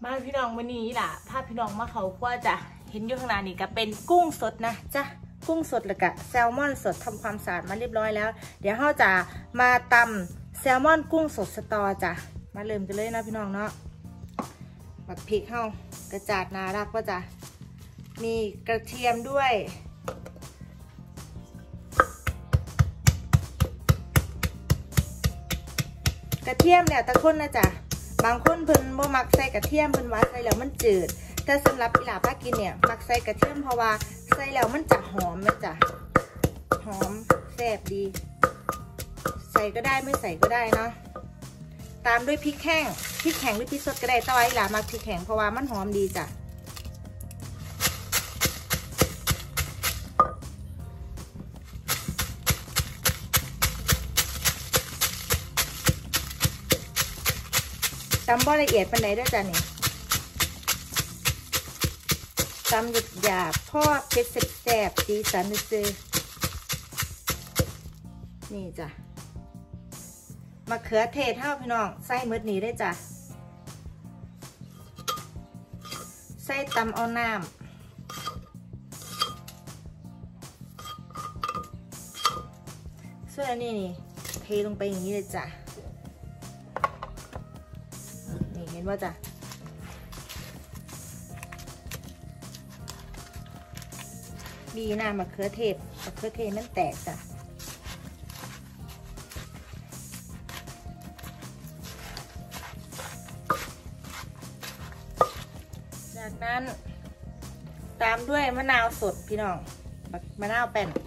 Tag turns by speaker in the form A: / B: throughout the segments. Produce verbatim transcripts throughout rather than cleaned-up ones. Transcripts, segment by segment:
A: มาพี่น้องวันนี้ล่ะภาพพี่น้องมาเขาว่าจะเห็นอยู่ข้างหน้านี่ก็เป็นกุ้งสดนะจ้ะกุ้งสดแล้วก็แซลมอนสดทำความสะอาดมาเรียบร้อยแล้วเดี๋ยวเราจะมาตำแซลมอนกุ้งสดสตอจ้ะมาเริ่มกันเลยนะพี่น้องเนาะบักพริกเข้ากระจาดนารักว่าจะมีกระเทียมด้วยกระเทียมเนี่ยตะคนนะจ๊ะบางคนเพิ่นบ่มักใส่กระเทียมเพิ่นว่าใส่แล้วมันจืดแต่สำหรับอีหลาป้ากินเนี่ยมักใส่กระเทียมเพราะว่าใส่แล้วมันจะหอมนะจ๊ะหอมแซ่บดีใส่ก็ได้ไม่ใส่ก็ได้เนาะตามด้วยพริกแห้งพริกแห้งหรือพริกสดก็ได้แต่ว่าอีหลามักพริกแห้งเพราะว่ามันหอมดีจ้ะตำบ่ละเอียดปานใดด้วยจ้ะนี่ตำหยาบหยาบพ่อเผ็ดแซ่บสีสันซื่อนี่จ้ะมะเขือเทศเท่าพี่น้องใส่มืดนี้ได้จ้ะใส่ตำเอาน้ำส่วนอันนี้นี่เทลงไปอย่างนี้เลยจ้ะเห็นว่าจ้ะดีนะมะเขือเทศมะเขือเทศมันแตกจ้ะจากนั้นตามด้วยมะนาวสดพี่น้องมะนาวแป้น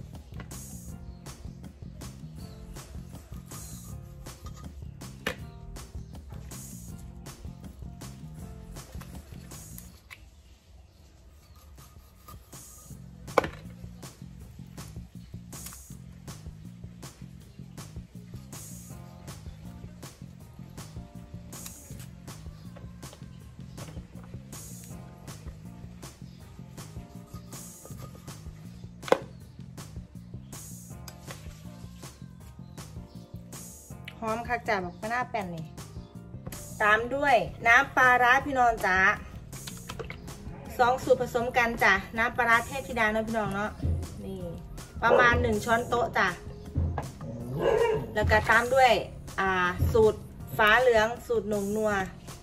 A: หอมคักจ้ะแบบมะนาวแป้นนี่ตามด้วยน้ำปลาร้าพี่น้องจ้าสองสูตรผสมกันจ้ะน้ำปลาร้าเทพธิดาเนาะพี่น้องเนาะนี่ประมาณหนึ่งช้อนโต๊ะจ้ะแล้วก็ตามด้วยอ่าสูตรฟ้าเหลืองสูตรหนุ่มนัว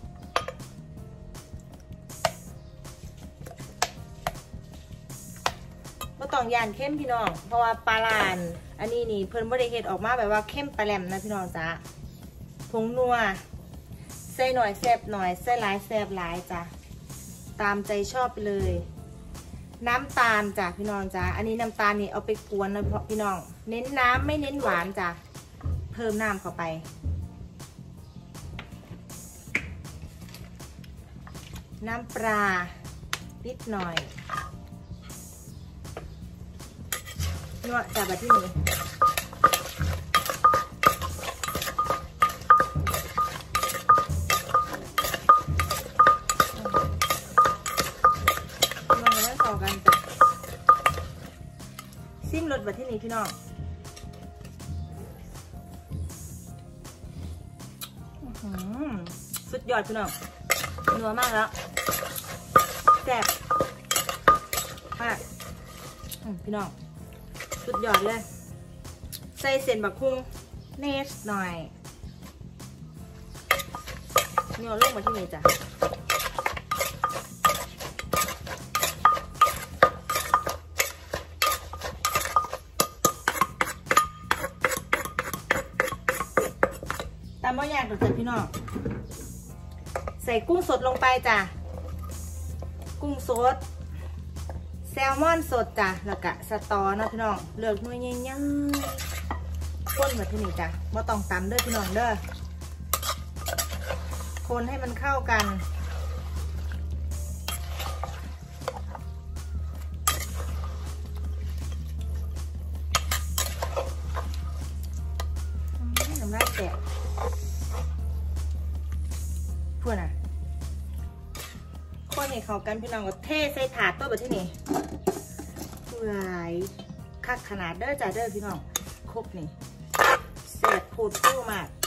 A: ก็ต้องย่านเข้มพี่น้องเพราะว่าปลาลานอันนี้นี่เพิ่นบริเฮ็ดออกมาแบบว่าเข้มปลาแหลมนะพี่น้องจ้าผงนัวใส่หน่อยแซ่บหน่อยใส่หลายแซ่บหลายจ้ะตามใจชอบไปเลยน้ำตาลจ้ะพี่น้องจ้าอันนี้น้ำตาลนี่เอาไปกวนนะพี่น้องเน้นน้ำไม่เน้นหวานจ้ะเพิ่มน้ำเข้าไปน้ำปลานิดหน่อยนวดจับมาที่นี่ลองแล้วต่อกันจ้ะซิมรสมาที่นี่พี่น้องสุดยอดพี่น้องนัวมากแล้วแซ่บมากพี่น้องสุดยอดเลยใส่เส้นบักคุ้งเนสหน่อยนี่เอาลงมาที่นี่จ้ะตามบ่อยากตัวจ้ะพี่น้องใส่กุ้งสดลงไปจ้ะกุ้งสดแซลมอนสดจ้ะแล้วก็สตอเนาะพี่น้องเลือกหน่วยใหญ่ๆคนมาที่นี่จ้ะบ่ต้องตำเด้อพี่น้องเด้อคนให้มันเข้ากันน้ำลายแตกพูดน่ะคนให้เข้ากันพี่น้องก็เทใส่ถาดตัวแบบที่นี่หลายคักขนาดเด้อจ้าเด้อพี่น้องครบนี่เสร็จพูดพูดมาก